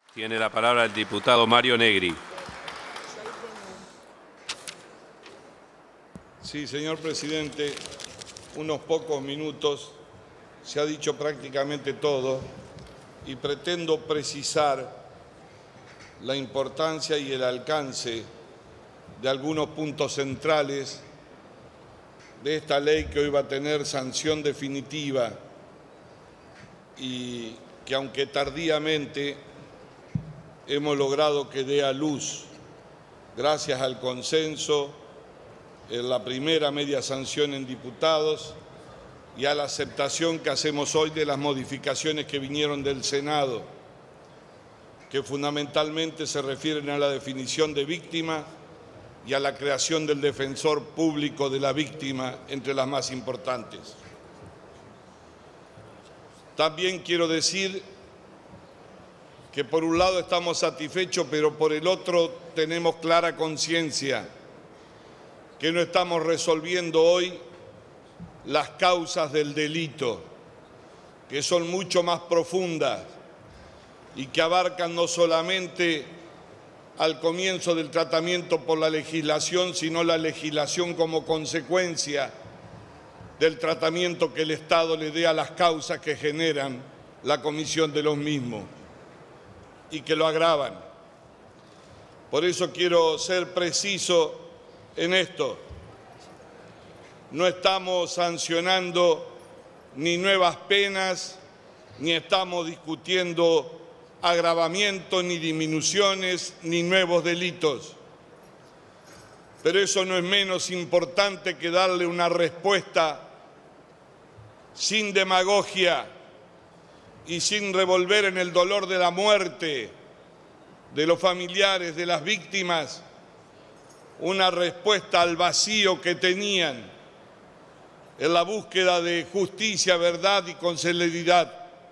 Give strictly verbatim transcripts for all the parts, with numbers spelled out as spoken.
Tiene la palabra el diputado Mario Negri. Sí, señor presidente, unos pocos minutos, se ha dicho prácticamente todo y pretendo precisar la importancia y el alcance de algunos puntos centrales de esta ley que hoy va a tener sanción definitiva y que, aunque tardíamente, hemos logrado que dé a luz, gracias al consenso, en la primera media sanción en diputados y a la aceptación que hacemos hoy de las modificaciones que vinieron del Senado, que fundamentalmente se refieren a la definición de víctima y a la creación del defensor público de la víctima, entre las más importantes. También quiero decir que por un lado estamos satisfechos, pero por el otro tenemos clara conciencia que no estamos resolviendo hoy las causas del delito, que son mucho más profundas y que abarcan no solamente al comienzo del tratamiento por la legislación, sino la legislación como consecuencia del tratamiento que el Estado le dé a las causas que generan la comisión de los mismos y que lo agravan. Por eso quiero ser preciso en esto. No estamos sancionando ni nuevas penas, ni estamos discutiendo agravamientos, ni disminuciones, ni nuevos delitos. Pero eso no es menos importante que darle una respuesta sin demagogia y sin revolver en el dolor de la muerte de los familiares de las víctimas, una respuesta al vacío que tenían en la búsqueda de justicia, verdad y con celeridad.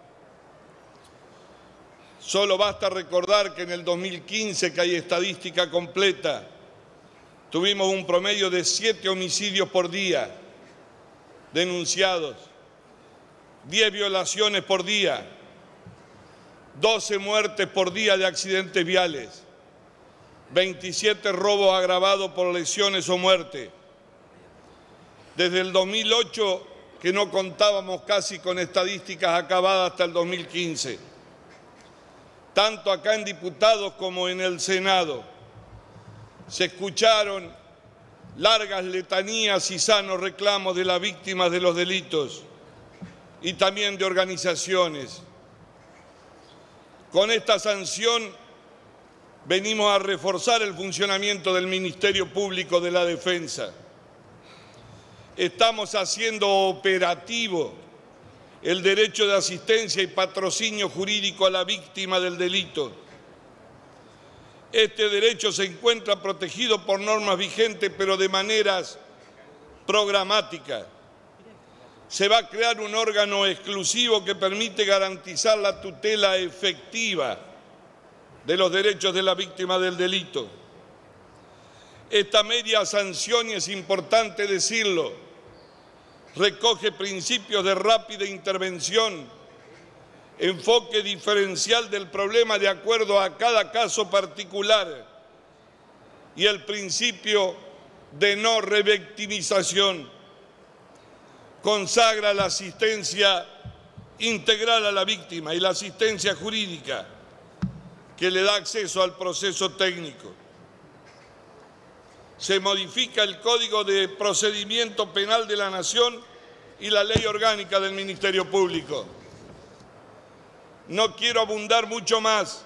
Solo basta recordar que en el dos mil quince, que hay estadística completa, tuvimos un promedio de siete homicidios por día denunciados, diez violaciones por día, doce muertes por día de accidentes viales, veintisiete robos agravados por lesiones o muerte. Desde el dos mil ocho, que no contábamos casi con estadísticas acabadas hasta el dos mil quince. Tanto acá en diputados como en el Senado, se escucharon largas letanías y sanos reclamos de las víctimas de los delitos y también de organizaciones. Con esta sanción venimos a reforzar el funcionamiento del Ministerio Público de la Defensa. Estamos haciendo operativo el derecho de asistencia y patrocinio jurídico a la víctima del delito. Este derecho se encuentra protegido por normas vigentes, pero de maneras programáticas. Se va a crear un órgano exclusivo que permite garantizar la tutela efectiva de los derechos de la víctima del delito. Esta media sanción, y es importante decirlo, recoge principios de rápida intervención, enfoque diferencial del problema de acuerdo a cada caso particular y el principio de no revictimización. Consagra la asistencia integral a la víctima y la asistencia jurídica que le da acceso al proceso técnico. Se modifica el Código de Procedimiento Penal de la Nación y la Ley Orgánica del Ministerio Público. No quiero abundar mucho más,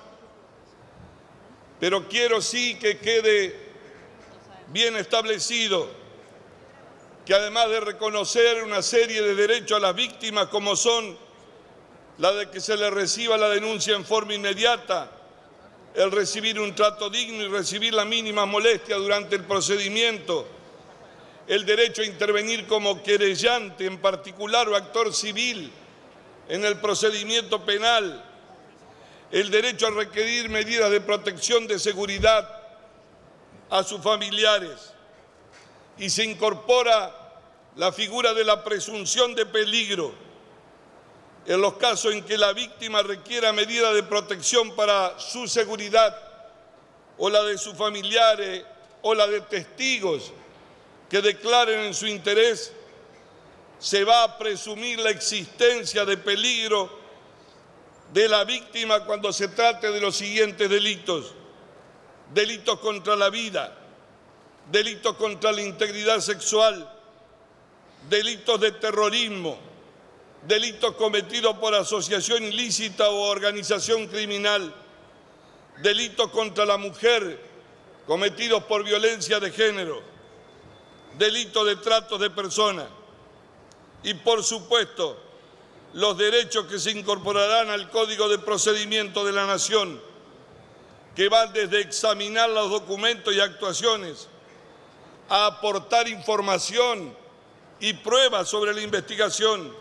pero quiero sí que quede bien establecido que además de reconocer una serie de derechos a las víctimas, como son la de que se le reciba la denuncia en forma inmediata, el recibir un trato digno y recibir la mínima molestia durante el procedimiento, el derecho a intervenir como querellante en particular o actor civil en el procedimiento penal, el derecho a requerir medidas de protección de seguridad a sus familiares, y se incorpora la figura de la presunción de peligro, en los casos en que la víctima requiera medidas de protección para su seguridad o la de sus familiares o la de testigos que declaren en su interés, se va a presumir la existencia de peligro de la víctima cuando se trate de los siguientes delitos: delitos contra la vida, delitos contra la integridad sexual, delitos de terrorismo, delitos cometidos por asociación ilícita o organización criminal, delitos contra la mujer cometidos por violencia de género, delitos de trato de personas y, por supuesto, los derechos que se incorporarán al Código de Procedimiento de la Nación, que van desde examinar los documentos y actuaciones a aportar información y pruebas sobre la investigación,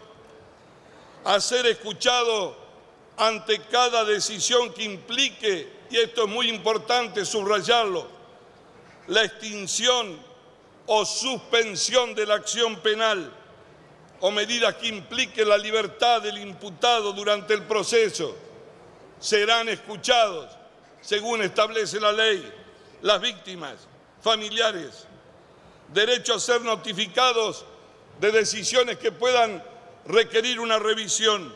a ser escuchado ante cada decisión que implique, y esto es muy importante subrayarlo, la extinción o suspensión de la acción penal o medidas que impliquen la libertad del imputado durante el proceso. Serán escuchados, según establece la ley, las víctimas, familiares, derecho a ser notificados de decisiones que puedan requerir una revisión.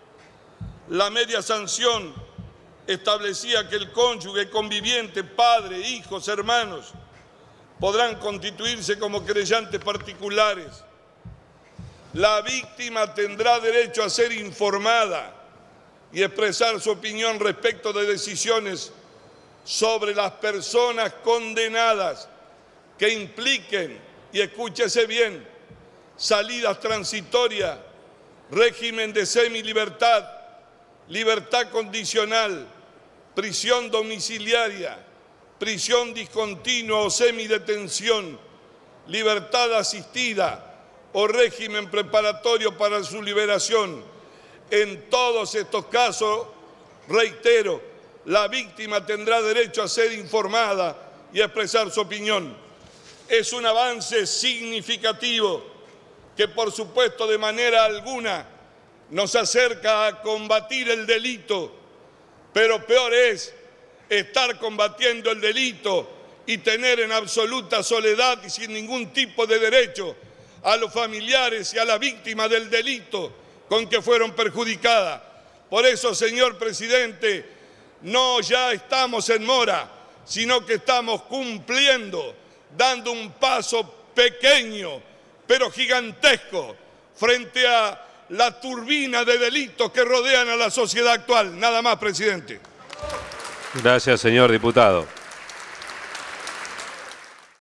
La media sanción establecía que el cónyuge, conviviente, padre, hijos, hermanos, podrán constituirse como querellantes particulares. La víctima tendrá derecho a ser informada y expresar su opinión respecto de decisiones sobre las personas condenadas que impliquen, y escúchese bien, salidas transitorias, régimen de semilibertad, libertad condicional, prisión domiciliaria, prisión discontinua o semidetención, libertad asistida o régimen preparatorio para su liberación. En todos estos casos, reitero, la víctima tendrá derecho a ser informada y a expresar su opinión. Es un avance significativo que, por supuesto, de manera alguna nos acerca a combatir el delito, pero peor es estar combatiendo el delito y tener en absoluta soledad y sin ningún tipo de derecho a los familiares y a la víctima del delito con que fueron perjudicadas. Por eso, señor presidente, no ya estamos en mora, sino que estamos cumpliendo, dando un paso pequeño, pero gigantesco, frente a la turbina de delitos que rodean a la sociedad actual. Nada más, presidente. Gracias, señor diputado.